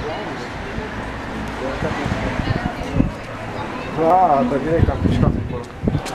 Ah, to direi che ha appiccicato il cuore.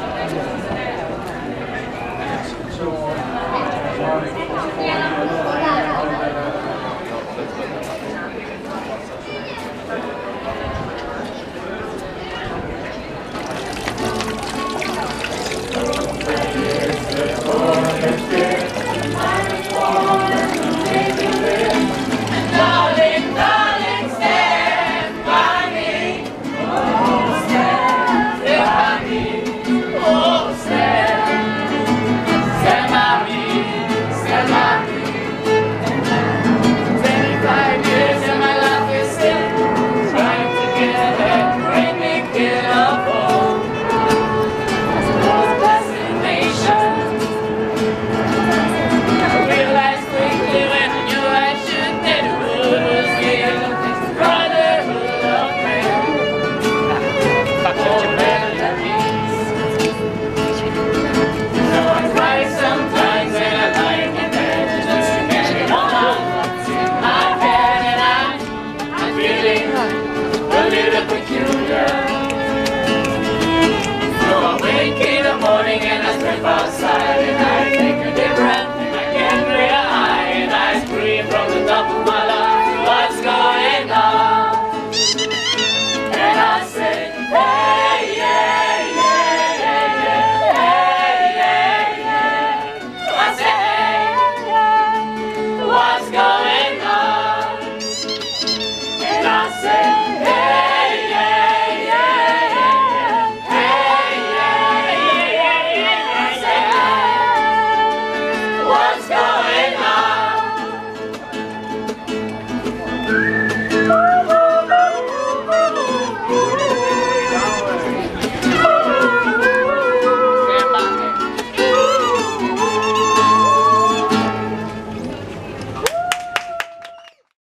Outside and I take a deep breath and I can realize and I scream from the top of my lungs, what's going on? And I say, hey.